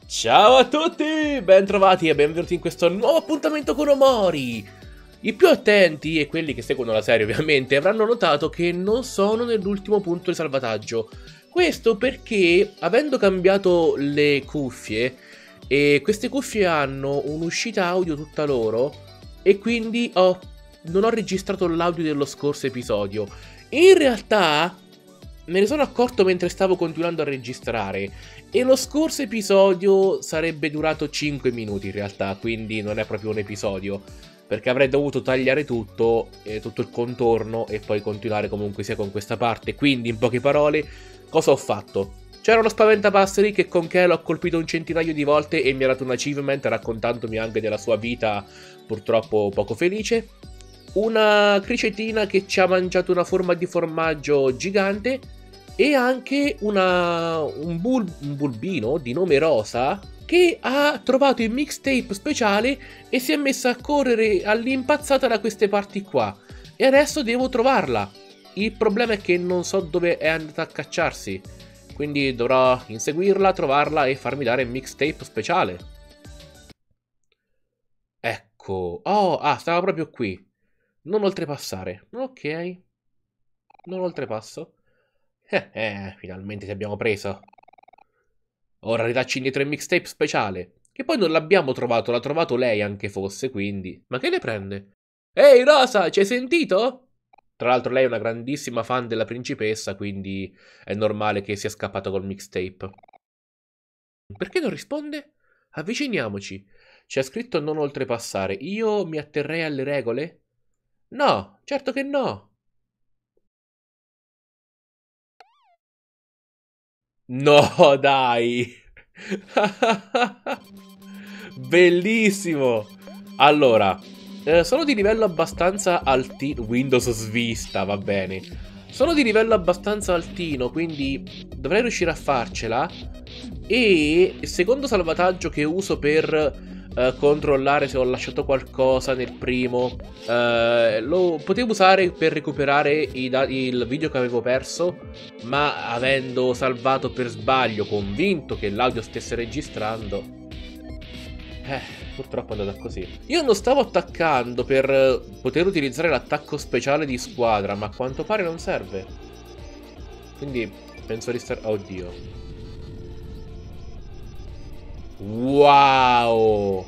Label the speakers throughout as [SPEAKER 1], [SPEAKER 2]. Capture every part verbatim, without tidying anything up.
[SPEAKER 1] Ciao a tutti, bentrovati e benvenuti in questo nuovo appuntamento con Omori. I più attenti, e quelli che seguono la serie ovviamente, avranno notato che non sono nell'ultimo punto di salvataggio. Questo perché, avendo cambiato le cuffie, e queste cuffie hanno un'uscita audio tutta loro, e quindi ho, non ho registrato l'audio dello scorso episodio. In realtà me ne sono accorto mentre stavo continuando a registrare, e lo scorso episodio sarebbe durato cinque minuti in realtà, quindi non è proprio un episodio, perché avrei dovuto tagliare tutto, eh, tutto il contorno e poi continuare comunque sia con questa parte. Quindi, in poche parole, cosa ho fatto? C'era uno spaventapasseri che con Kel ho colpito un centinaio di volte e mi ha dato un achievement raccontandomi anche della sua vita purtroppo poco felice. Una cricetina che ci ha mangiato una forma di formaggio gigante. E anche una, un, bul, un bulbino di nome Rosa che ha trovato il mixtape speciale e si è messa a correre all'impazzata da queste parti qua. E adesso devo trovarla. Il problema è che non so dove è andata a cacciarsi. Quindi dovrò inseguirla, trovarla e farmi dare il mixtape speciale. Ecco. Oh, ah, stava proprio qui. Non oltrepassare. Ok. Non oltrepasso. Eh, eh, finalmente ti abbiamo preso. Ora ridacci indietro il mixtape speciale. Che poi non l'abbiamo trovato, l'ha trovato lei anche fosse, quindi. Ma che ne prende? Ehi Rosa, ci hai sentito? Tra l'altro lei è una grandissima fan della principessa, quindi è normale che sia scappata col mixtape. Perché non risponde? Avviciniamoci. C'è scritto non oltrepassare. Io mi atterrei alle regole? No, certo che no. No, dai! Bellissimo! Allora, eh, sono di livello abbastanza altino. Windows svista, va bene. Sono di livello abbastanza altino, quindi dovrei riuscire a farcela. E il secondo salvataggio che uso per Uh, controllare se ho lasciato qualcosa nel primo, uh, lo potevo usare per recuperare i il video che avevo perso, ma avendo salvato per sbaglio, convinto che l'audio stesse registrando, eh, purtroppo è andata così. Io non stavo attaccando per poter utilizzare l'attacco speciale di squadra, ma a quanto pare non serve, quindi penso di stare... Oddio. Wow.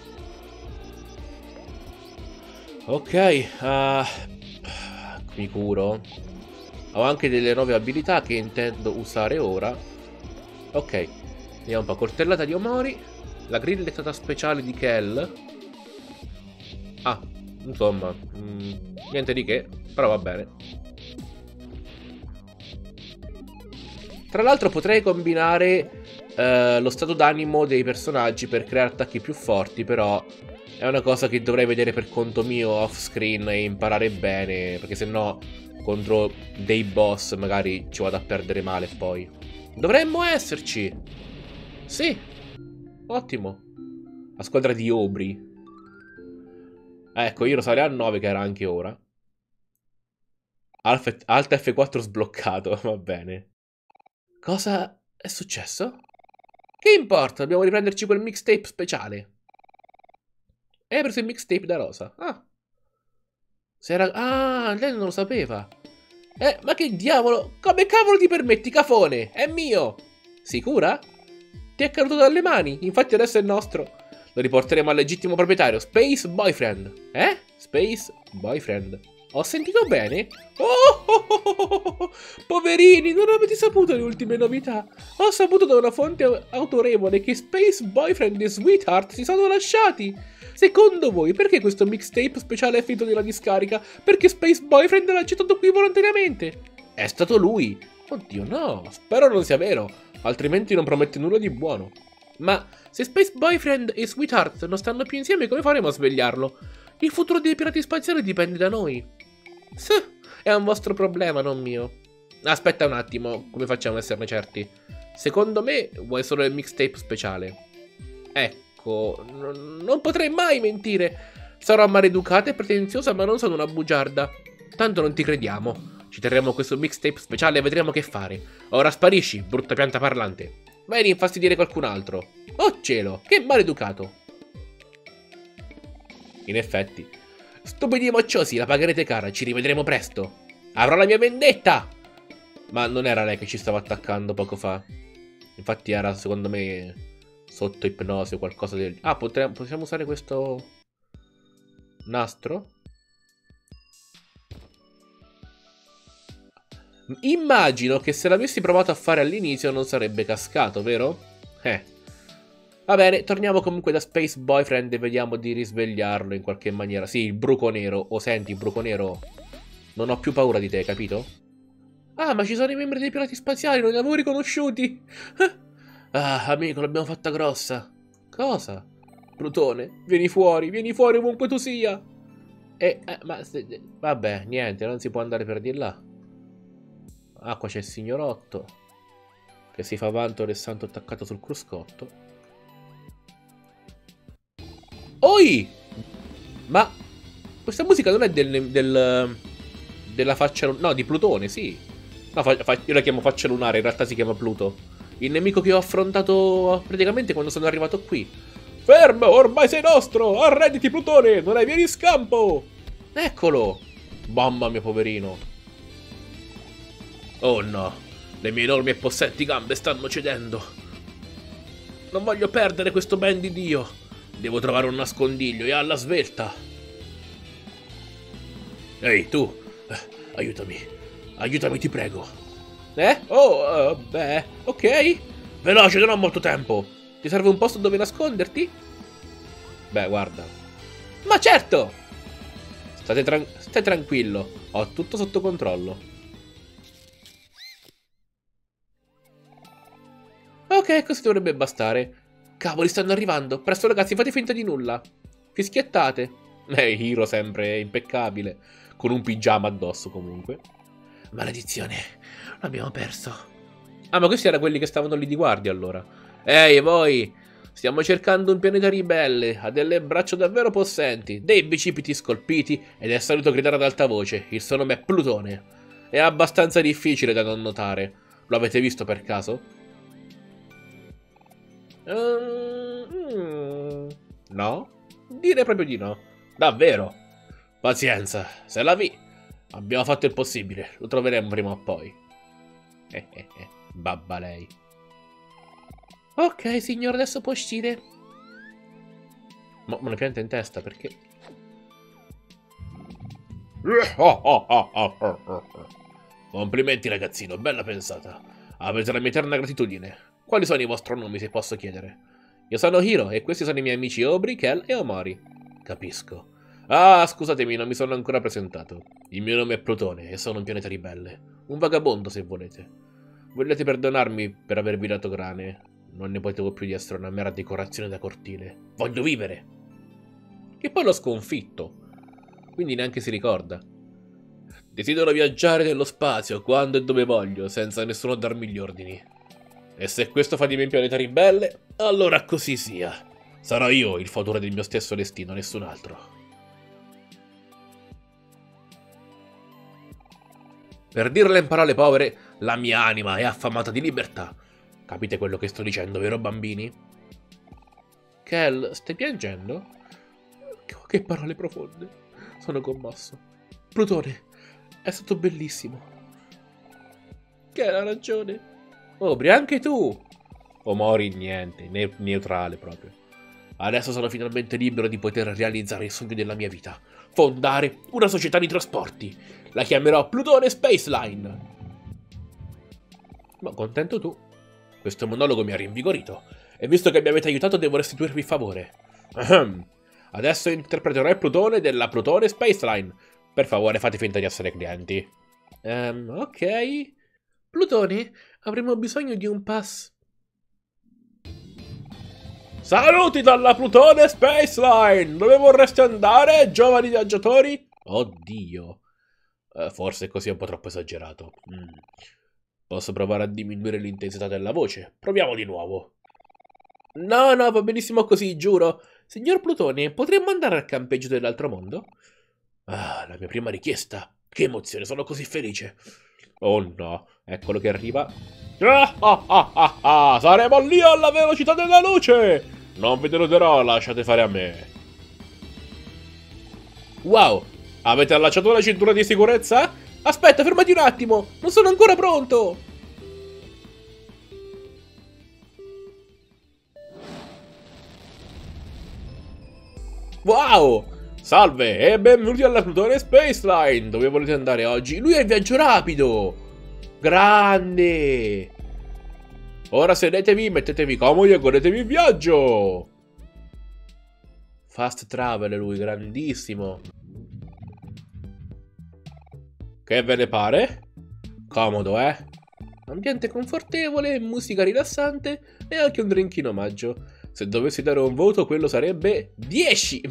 [SPEAKER 1] Ok, uh, mi curo. Ho anche delle nuove abilità che intendo usare ora. Ok, vediamo un po'. Coltellata di Omori. La grillettata speciale di Kel. Ah, insomma, mh, niente di che, però va bene. Tra l'altro potrei combinare Uh, lo stato d'animo dei personaggi per creare attacchi più forti, però è una cosa che dovrei vedere per conto mio off screen e imparare bene, perché sennò contro dei boss magari ci vado a perdere male poi. Dovremmo esserci! Sì! Ottimo! La squadra di Obri. Ecco, io lo sarei a nove che era anche ora. Alt, Alt F quattro sbloccato, va bene. Cosa è successo? Che importa? Dobbiamo riprenderci quel mixtape speciale. E hai preso il mixtape da Rosa. Ah. Se era... Ah, lei non lo sapeva. Eh, ma che diavolo? Come cavolo ti permetti, cafone? È mio. Sicura? Ti è caduto dalle mani. Infatti adesso è nostro. Lo riporteremo al legittimo proprietario. Space Boyfriend. Eh? Space Boyfriend. Ho sentito bene? Oh, oh, oh, oh, oh, poverini, non avete saputo le ultime novità. Ho saputo da una fonte autorevole che Space Boyfriend e Sweetheart si sono lasciati. Secondo voi, perché questo mixtape speciale è finito nella discarica? Perché Space Boyfriend l'ha accettato qui volontariamente? È stato lui. Oddio, no, spero non sia vero, altrimenti non promette nulla di buono. Ma se Space Boyfriend e Sweetheart non stanno più insieme, come faremo a svegliarlo? Il futuro dei pirati spaziali dipende da noi. Sì, è un vostro problema, non mio. Aspetta un attimo, come facciamo a esserne certi? Secondo me vuoi solo il mixtape speciale. Ecco, non potrei mai mentire. Sarò maleducata e pretenziosa, ma non sono una bugiarda. Tanto non ti crediamo. Ci terremo questo mixtape speciale e vedremo che fare. Ora sparisci, brutta pianta parlante. Vai ad infastidire qualcun altro. Oh cielo, che maleducato! In effetti, stupidi mocciosi, la pagherete cara, ci rivedremo presto. Avrò la mia vendetta! Ma non era lei che ci stava attaccando poco fa. Infatti era, secondo me, sotto ipnosi o qualcosa del... Ah, potremmo, possiamo usare questo nastro? Immagino che se l'avessi provato a fare all'inizio non sarebbe cascato, vero? Eh. Va bene, torniamo comunque da Space Boyfriend e vediamo di risvegliarlo in qualche maniera. Sì, il bruco nero. O oh, senti, bruco nero, non ho più paura di te, capito? Ah, ma ci sono i membri dei pirati spaziali, non li avevo riconosciuti. Ah, amico, l'abbiamo fatta grossa. Cosa? Plutone, vieni fuori, vieni fuori ovunque tu sia. Eh, eh ma... Vabbè, niente, non si può andare per di là. Ah, qua c'è il signorotto che si fa vanto del santo attaccato sul cruscotto. Oi! Ma questa musica non è del, del della faccia... No, di Plutone, sì. No, fa, fa, io la chiamo faccia lunare, in realtà si chiama Pluto. Il nemico che ho affrontato praticamente quando sono arrivato qui. Fermo, ormai sei nostro! Arrenditi, Plutone! Non hai via di scampo! Eccolo! Mamma mia, poverino. Oh no, le mie enormi e possenti gambe stanno cedendo. Non voglio perdere questo ben di Dio. Devo trovare un nascondiglio e alla svelta. Ehi, tu, eh, aiutami. Aiutami, ti prego. Eh? Oh, uh, beh, ok. Veloce, non ho molto tempo. Ti serve un posto dove nasconderti? Beh, guarda. Ma certo! State tran- stai tranquillo, ho tutto sotto controllo. Ok, così dovrebbe bastare. Cavoli, stanno arrivando. Presto ragazzi, fate finta di nulla. Fischiettate. Eh, Hiro sempre impeccabile. Con un pigiama addosso comunque. Maledizione, l'abbiamo perso. Ah, ma questi erano quelli che stavano lì di guardia allora. Ehi, voi! Stiamo cercando un pianeta ribelle. Ha delle braccia davvero possenti, dei bicipiti scolpiti ed è solito gridare ad alta voce. Il suo nome è Plutone. È abbastanza difficile da non notare. Lo avete visto per caso? Uh, no? Direi proprio di no. Davvero? Pazienza, se la vi. Abbiamo fatto il possibile, lo troveremo prima o poi. Eh, eh, eh, babba lei. Ok, signore, adesso può uscire. Ma una pianta in testa, perché? Complimenti ragazzino, bella pensata. Avete la mia eterna gratitudine. Quali sono i vostri nomi, se posso chiedere? Io sono Hiro e questi sono i miei amici Aubrey, Kel e Omori. Capisco. Ah, scusatemi, non mi sono ancora presentato. Il mio nome è Plutone e sono un pianeta ribelle. Un vagabondo, se volete. Volete perdonarmi per avervi dato grane? Non ne potevo più di essere una mera decorazione da cortile. Voglio vivere! Che poi l'ho sconfitto. Quindi neanche si ricorda. Desidero viaggiare nello spazio quando e dove voglio, senza nessuno darmi gli ordini. E se questo fa di me un pianeta ribelle, allora così sia. Sarò io il fautore del mio stesso destino, nessun altro. Per dirle in parole povere, la mia anima è affamata di libertà. Capite quello che sto dicendo, vero bambini? Kel, stai piangendo? Che parole profonde. Sono commosso. Plutone, è stato bellissimo. Kel ha ragione. Aubrey, anche tu! Omori niente, ne neutrale proprio. Adesso sono finalmente libero di poter realizzare il sogno della mia vita. Fondare una società di trasporti. La chiamerò Plutone Space Line. Ma contento tu. Questo monologo mi ha rinvigorito. E visto che mi avete aiutato devo restituirvi il favore. Ahem. Adesso interpreterò il Plutone della Plutone Space Line. Per favore fate finta di essere clienti. Um, ok. Plutone, avremo bisogno di un pass. Saluti dalla Plutone Space Line! Dove vorreste andare, giovani viaggiatori? Oddio. Uh, forse così è un po' troppo esagerato. Mm. Posso provare a diminuire l'intensità della voce? Proviamo di nuovo. No, no, va benissimo così, giuro. Signor Plutone, potremmo andare al campeggio dell'altro mondo? Ah, la mia prima richiesta. Che emozione, sono così felice. Oh no, eccolo che arriva. Ah, ah, ah, ah, ah. Saremo lì alla velocità della luce! Non vi deluderò, lasciate fare a me. Wow, avete allacciato la cintura di sicurezza? Aspetta, fermati un attimo, non sono ancora pronto! Wow! Salve e benvenuti alla Plutone Space Line! Dove volete andare oggi? Lui è il viaggio rapido! Grande! Ora sedetevi, mettetevi comodi e godetevi il viaggio! Fast travel lui, grandissimo! Che ve ne pare? Comodo, eh? Ambiente confortevole, musica rilassante e anche un drink in omaggio. Se dovessi dare un voto, quello sarebbe dieci!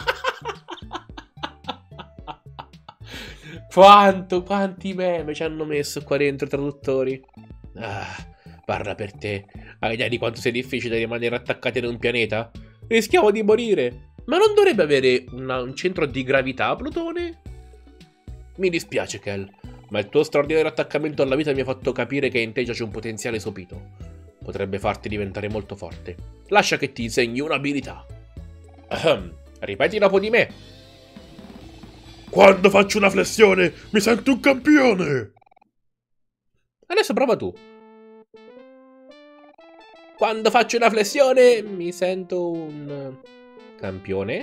[SPEAKER 1] Quanto, quanti meme ci hanno messo qua dentro i traduttori. Ah, parla per te. Hai idea di quanto sia difficile rimanere attaccati ad un pianeta? Rischiamo di morire. Ma non dovrebbe avere una, un centro di gravità, Plutone? Mi dispiace, Kel, ma il tuo straordinario attaccamento alla vita mi ha fatto capire che in te c'è un potenziale sopito. Potrebbe farti diventare molto forte. Lascia che ti insegni un'abilità. Ahem. Ripeti dopo di me.
[SPEAKER 2] Quando faccio una flessione, mi sento un campione!
[SPEAKER 1] Adesso prova tu. Quando faccio una flessione, mi sento un campione.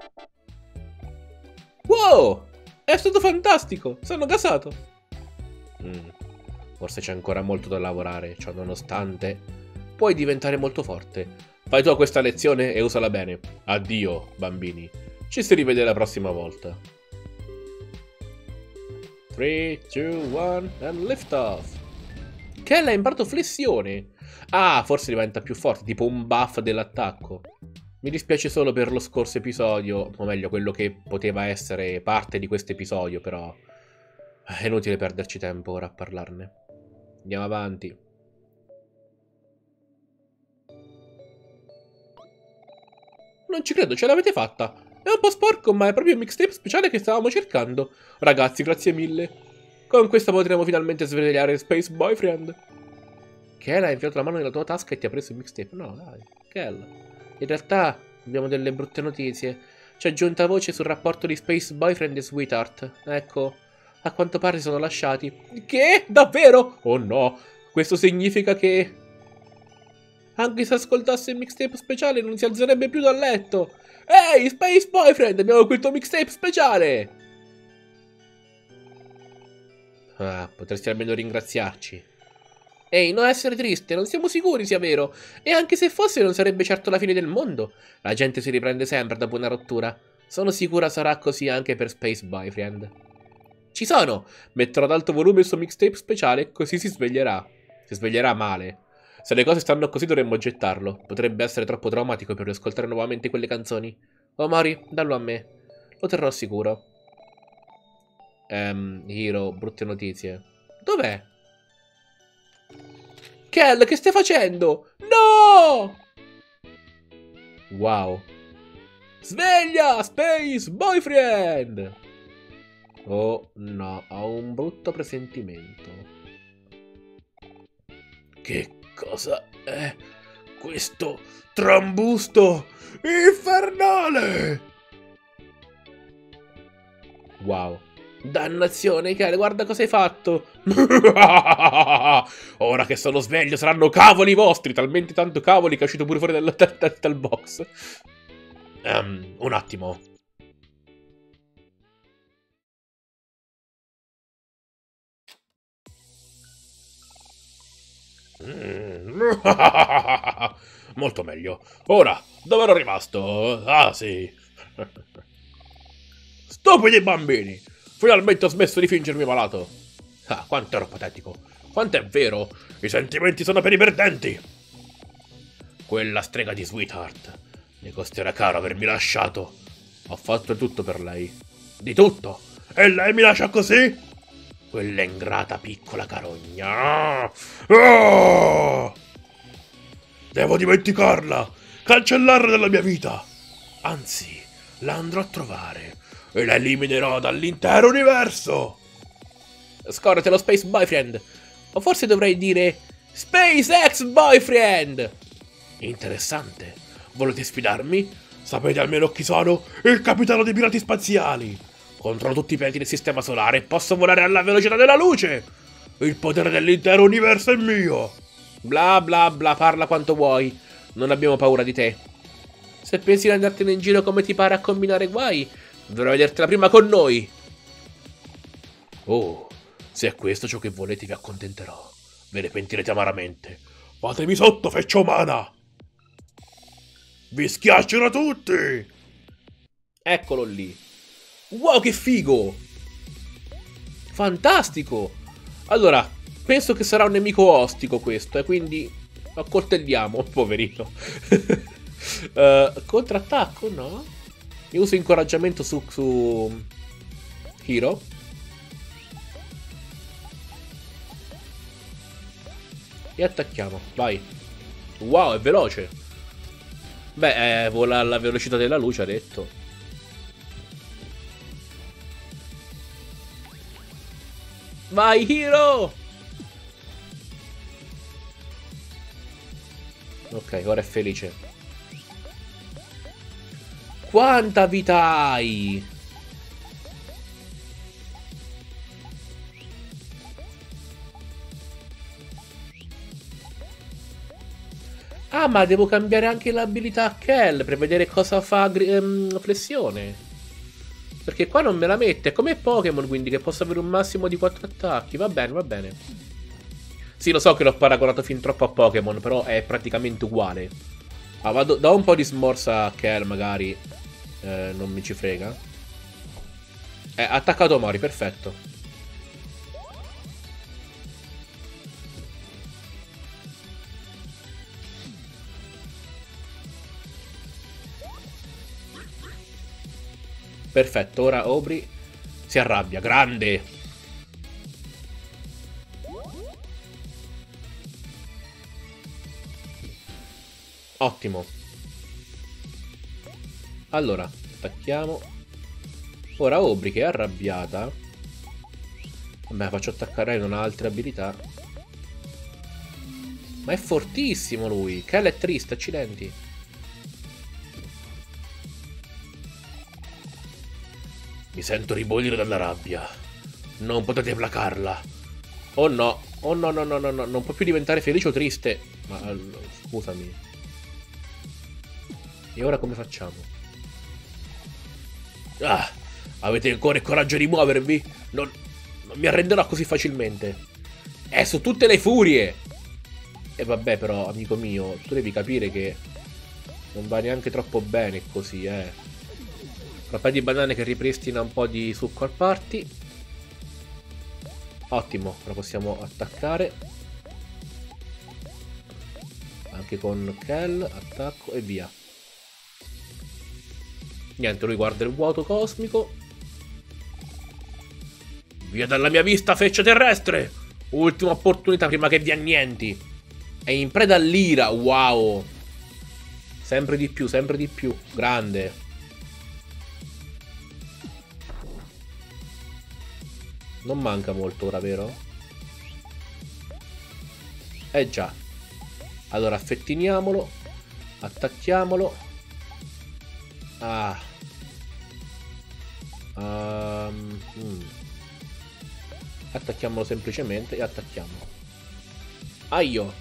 [SPEAKER 1] Wow! È stato fantastico! Sono gasato! Mm, forse c'è ancora molto da lavorare, ciò nonostante. Puoi diventare molto forte. Fai tu questa lezione e usala bene. Addio, bambini. Ci si rivede la prossima volta. tre, due, uno and lift off. Kel ha imparato flessione. Ah, forse diventa più forte, tipo un buff dell'attacco. Mi dispiace solo per lo scorso episodio, o meglio, quello che poteva essere parte di questo episodio, però è inutile perderci tempo ora a parlarne. Andiamo avanti. Non ci credo, ce l'avete fatta. È un po' sporco, ma è proprio il mixtape speciale che stavamo cercando. Ragazzi, grazie mille. Con questo potremo finalmente svegliare Space Boyfriend. Kel ha infilato la mano nella tua tasca e ti ha preso il mixtape. No, dai, Kel. In realtà abbiamo delle brutte notizie. C'è giunta voce sul rapporto di Space Boyfriend e Sweetheart. Ecco, a quanto pare si sono lasciati. Che? Davvero? Oh no, questo significa che... anche se ascoltasse il mixtape speciale non si alzerebbe più dal letto. Ehi, Space Boyfriend, abbiamo qui il tuo mixtape speciale! Ah, potresti almeno ringraziarci. Ehi, non essere triste, non siamo sicuri sia vero. E anche se fosse non sarebbe certo la fine del mondo. La gente si riprende sempre dopo una rottura. Sono sicura sarà così anche per Space Boyfriend. Ci sono! Metterò ad alto volume il suo mixtape speciale, così si sveglierà. Si sveglierà male. Se le cose stanno così dovremmo gettarlo. Potrebbe essere troppo traumatico per riascoltare nuovamente quelle canzoni. Oh Mori, dallo a me. Lo terrò sicuro. Ehm, Hiro, brutte notizie. Dov'è? Kel, che stai facendo? No! Wow. Sveglia, Space Boyfriend! Oh no, ho un brutto presentimento.
[SPEAKER 2] Che cosa è questo trambusto infernale?
[SPEAKER 1] Wow. Dannazione, Kel, guarda cosa hai fatto. Ora che sono sveglio saranno cavoli vostri. Talmente tanto cavoli che è uscito pure fuori dal, dal, dal box. Um, un attimo. Mm. Molto meglio. Ora, dove ero rimasto? Ah, sì. Stupidi bambini! Finalmente ho smesso di fingermi malato. Ah, quanto ero patetico. Quanto è vero. I sentimenti sono per i perdenti. Quella strega di Sweetheart. Mi costerà caro avermi lasciato. Ho fatto tutto per lei. Di tutto.
[SPEAKER 2] E lei mi lascia così?
[SPEAKER 1] Quella ingrata piccola carogna. Oh!
[SPEAKER 2] Devo dimenticarla. Cancellarla dalla mia vita.
[SPEAKER 1] Anzi, la andrò a trovare.
[SPEAKER 2] E la eliminerò dall'intero universo.
[SPEAKER 1] Scordatelo, Space Boyfriend. O forse dovrei dire SpaceX Boyfriend!
[SPEAKER 2] Interessante. Volete sfidarmi? Sapete almeno chi sono? Il capitano dei pirati spaziali. Controllo tutti i pianeti del sistema solare e posso volare alla velocità della luce. Il potere dell'intero universo è mio.
[SPEAKER 1] Bla bla bla, parla quanto vuoi. Non abbiamo paura di te. Se pensi di andartene in giro come ti pare a combinare guai, dovrai vedertela prima con noi.
[SPEAKER 2] Oh, se è questo ciò che volete vi accontenterò. Ve ne pentirete amaramente. Fatemi sotto, feccia umana! Vi schiaccerò tutti!
[SPEAKER 1] Eccolo lì. Wow, che figo! Fantastico! Allora, penso che sarà un nemico ostico questo, e quindi accoltelliamo, poverino. uh, contrattacco, no? Io uso incoraggiamento su, su Hiro. E attacchiamo, vai. Wow, è veloce. Beh, eh, vola alla velocità della luce, ha detto. Vai, Hiro! Ok, ora è felice. Quanta vita hai? Ah, ma devo cambiare anche l'abilità a Kel per vedere cosa fa um, flessione. Perché qua non me la mette. È come Pokémon, quindi, che posso avere un massimo di quattro attacchi. Va bene, va bene. Sì, lo so che l'ho paragonato fin troppo a Pokémon, però è praticamente uguale. Ah, vado, da un po' di smorza a Kel, magari. Eh, non mi ci frega. Eh, attaccato Mori, perfetto. Perfetto, ora Aubrey si arrabbia. Grande! Ottimo. Allora, attacchiamo. Ora Aubrey che è arrabbiata. Vabbè, faccio attaccare, non ha altre abilità. Ma è fortissimo lui. Kel è triste, accidenti.
[SPEAKER 2] Mi sento ribollire dalla rabbia. Non potete placarla.
[SPEAKER 1] Oh no. Oh no, no, no, no, no. Non può più diventare felice o triste. Ma scusami. E ora come facciamo?
[SPEAKER 2] Ah, avete ancora il coraggio di muovervi? Non, non mi arrenderò così facilmente.
[SPEAKER 1] È su tutte le furie. E vabbè però, amico mio, tu devi capire che non va neanche troppo bene così, eh. Un paio di banane che ripristina un po' di succo al party. Ottimo, ora possiamo attaccare. Anche con Kel, attacco e via. Niente, lui guarda il vuoto cosmico.
[SPEAKER 2] Via dalla mia vista, feccia terrestre!
[SPEAKER 1] Ultima opportunità prima che vi annienti. È in preda all'ira, wow. Sempre di più, sempre di più. Grande. Non manca molto ora, vero? Eh già. Allora, affettiniamolo. Attacchiamolo. Ah. Um, mm. Attacchiamolo semplicemente e attacchiamolo. Aio.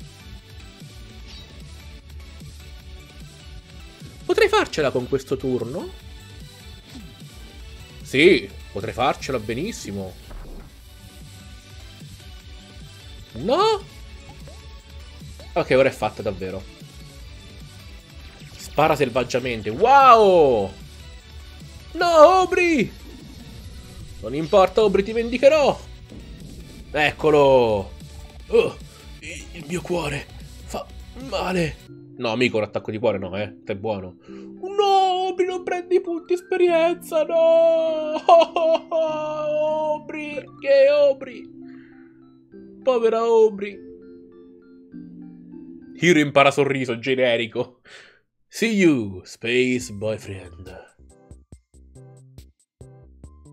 [SPEAKER 1] Potrei farcela con questo turno? Sì, potrei farcela benissimo. No? Ok, ora è fatta davvero. Spara selvaggiamente. Wow! No, Aubrey! Non importa, Aubrey, ti vendicherò. Eccolo.
[SPEAKER 2] Oh, il mio cuore fa male.
[SPEAKER 1] No, amico, un attacco di cuore no, eh. Stai buono. No, Aubrey, non prendi punti esperienza, no! Aubrey, che Aubrey? Povera Aubrey. Hiro impara sorriso generico. See you, Space Boyfriend.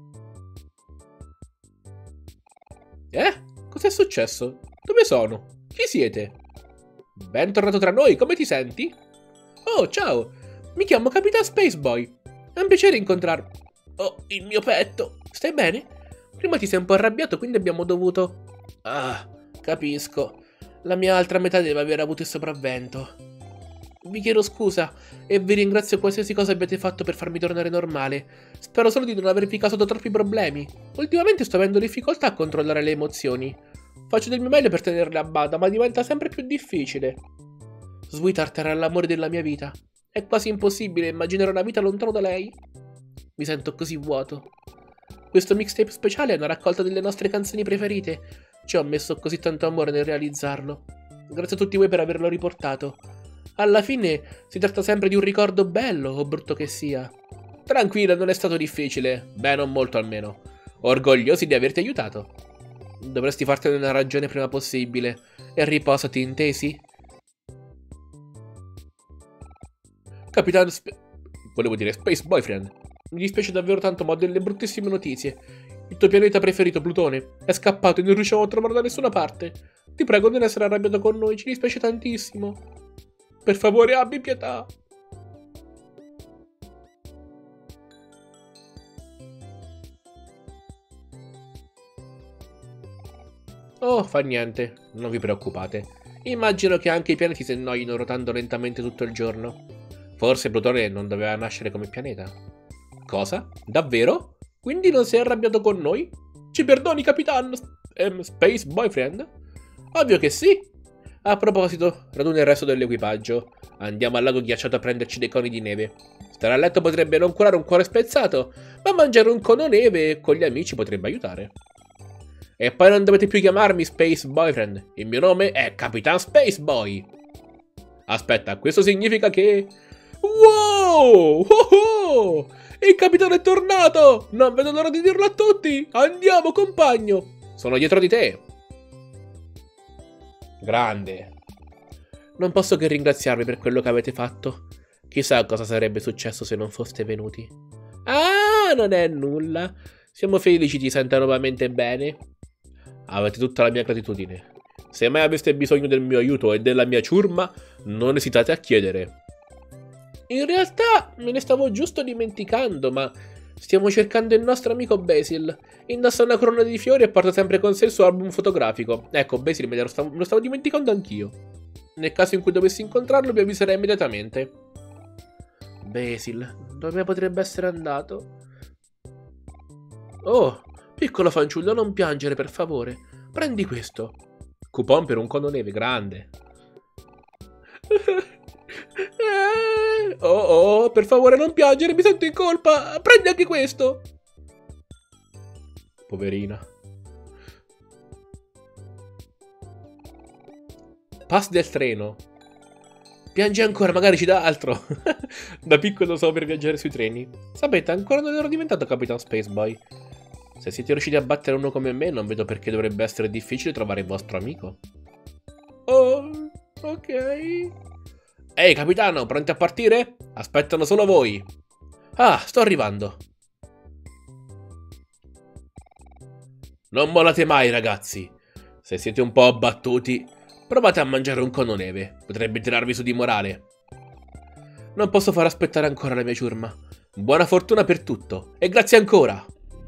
[SPEAKER 1] Eh? Cos'è successo? Dove sono? Chi siete? Bentornato tra noi, come ti senti? Oh, ciao! Mi chiamo Capitan Spaceboy. È un piacere incontrarvi. Oh, il mio petto. Stai bene? Prima ti sei un po' arrabbiato, quindi abbiamo dovuto... Ah, capisco. La mia altra metà deve aver avuto il sopravvento. Vi chiedo scusa e vi ringrazio qualsiasi cosa abbiate fatto per farmi tornare normale. Spero solo di non avervi causato troppi problemi. Ultimamente sto avendo difficoltà a controllare le emozioni. Faccio del mio meglio per tenerle a bada, ma diventa sempre più difficile. Sweetheart era l'amore della mia vita. È quasi impossibile immaginare una vita lontano da lei. Mi sento così vuoto. Questo mixtape speciale è una raccolta delle nostre canzoni preferite. Ci ho messo così tanto amore nel realizzarlo. Grazie a tutti voi per averlo riportato. Alla fine si tratta sempre di un ricordo bello o brutto che sia. Tranquilla, non è stato difficile. Beh, non molto almeno. Orgogliosi di averti aiutato. Dovresti fartene una ragione prima possibile. E riposati, intesi? Capitano Sp... Volevo dire Space Boyfriend. Mi dispiace davvero tanto, ma ho delle bruttissime notizie. Il tuo pianeta preferito, Plutone, è scappato e non riusciamo a trovarlo da nessuna parte. Ti prego, non essere arrabbiato con noi, ci dispiace tantissimo. Per favore, abbi pietà. Oh, fa niente, non vi preoccupate. Immagino che anche i pianeti si annoino rotando lentamente tutto il giorno. Forse Plutone non doveva nascere come pianeta. Cosa? Davvero? Quindi non sei arrabbiato con noi? Ci perdoni, Capitan ehm, Space Boyfriend? Ovvio che sì. A proposito, raduna il resto dell'equipaggio. Andiamo al lago ghiacciato a prenderci dei coni di neve. Stare a letto potrebbe non curare un cuore spezzato, ma mangiare un cono neve con gli amici potrebbe aiutare. E poi non dovete più chiamarmi Space Boyfriend. Il mio nome è Capitan Space Boy. Aspetta, questo significa che... Wow! Oh oh! Il capitano è tornato! Non vedo l'ora di dirlo a tutti! Andiamo, compagno! Sono dietro di te! Grande! Non posso che ringraziarvi per quello che avete fatto. Chissà cosa sarebbe successo se non foste venuti. Ah, non è nulla. Siamo felici ti senta nuovamente bene. Avete tutta la mia gratitudine. Se mai aveste bisogno del mio aiuto e della mia ciurma, non esitate a chiedere. In realtà me ne stavo giusto dimenticando, ma stiamo cercando il nostro amico Basil. Indossa una corona di fiori e porta sempre con sé il suo album fotografico. Ecco, Basil me lo stavo, me lo stavo dimenticando anch'io. Nel caso in cui dovessi incontrarlo vi avviserei immediatamente. Basil, dove potrebbe essere andato? Oh, piccolo fanciullo, non piangere per favore. Prendi questo. Coupon per un cono neve grande. Oh, oh, per favore non piangere, mi sento in colpa. Prendi anche questo. Poverina. Pass del treno. Piange ancora, magari ci dà altro. Da piccolo so per viaggiare sui treni. Sapete, ancora non ero diventato Capitan Spaceboy. Se siete riusciti a battere uno come me, non vedo perché dovrebbe essere difficile trovare il vostro amico. Oh, ok. Ehi, capitano, pronti a partire? Aspettano solo voi. Ah, sto arrivando. Non mollate mai, ragazzi. Se siete un po' abbattuti, provate a mangiare un cono neve. Potrebbe tirarvi su di morale. Non posso far aspettare ancora la mia ciurma. Buona fortuna per tutto. E grazie ancora.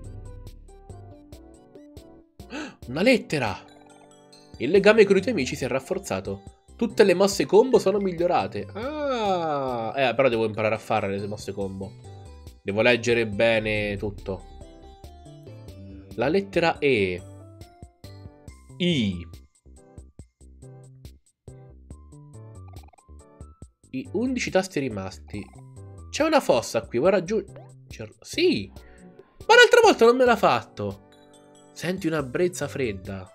[SPEAKER 1] Una lettera. Il legame con i tuoi amici si è rafforzato. Tutte le mosse combo sono migliorate. Ah, eh, però devo imparare a fare le mosse combo. Devo leggere bene tutto. La lettera E. I. I undici tasti rimasti. C'è una fossa qui, vuoi raggiungere? Sì. Ma l'altra volta non me l'ha fatto. Senti una brezza fredda.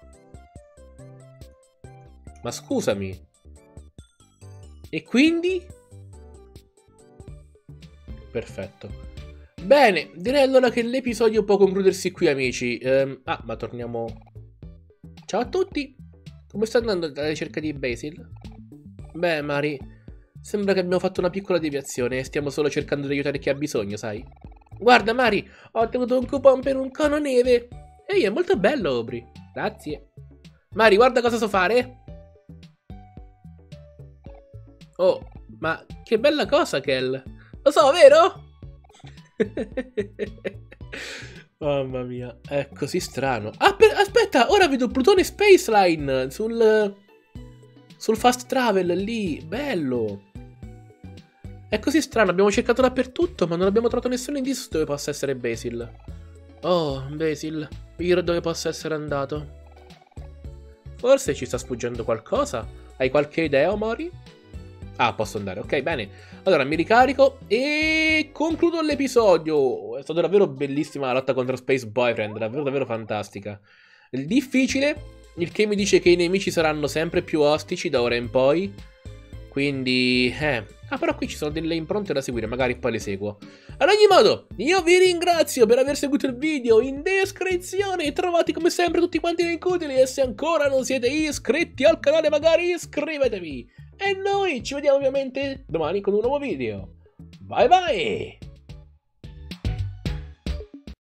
[SPEAKER 1] Ma scusami. E quindi? Perfetto. Bene, direi allora che l'episodio può concludersi qui, amici. Um, ah, ma torniamo... Ciao a tutti. Come sta andando la ricerca di Basil? Beh, Mari, sembra che abbiamo fatto una piccola deviazione e stiamo solo cercando di aiutare chi ha bisogno, sai? Guarda, Mari, ho ottenuto un coupon per un cono neve. Ehi, è molto bello, Aubrey. Grazie. Mari, guarda cosa so fare. Oh, ma che bella cosa, Kel. Lo so, vero? Mamma mia, è così strano. Ah, per, aspetta, ora vedo Plutone Space Line sul, sul fast travel lì. Bello. È così strano, abbiamo cercato dappertutto, ma non abbiamo trovato nessun indizio dove possa essere Basil. Oh, Basil, io dove possa essere andato. Forse ci sta sfuggendo qualcosa? Hai qualche idea, Omori? Ah, posso andare, ok, bene. Allora, mi ricarico e concludo l'episodio. È stata davvero bellissima la lotta contro Space Boyfriend, davvero davvero fantastica. Il difficile, il che mi dice che i nemici saranno sempre più ostici da ora in poi. Quindi, eh... Ah, però qui ci sono delle impronte da seguire, magari poi le seguo. Ad ogni modo, io vi ringrazio per aver seguito il video. In descrizione trovate come sempre tutti quanti i link utili. E se ancora non siete iscritti al canale, magari iscrivetevi. E noi ci vediamo ovviamente domani con un nuovo video. Bye bye!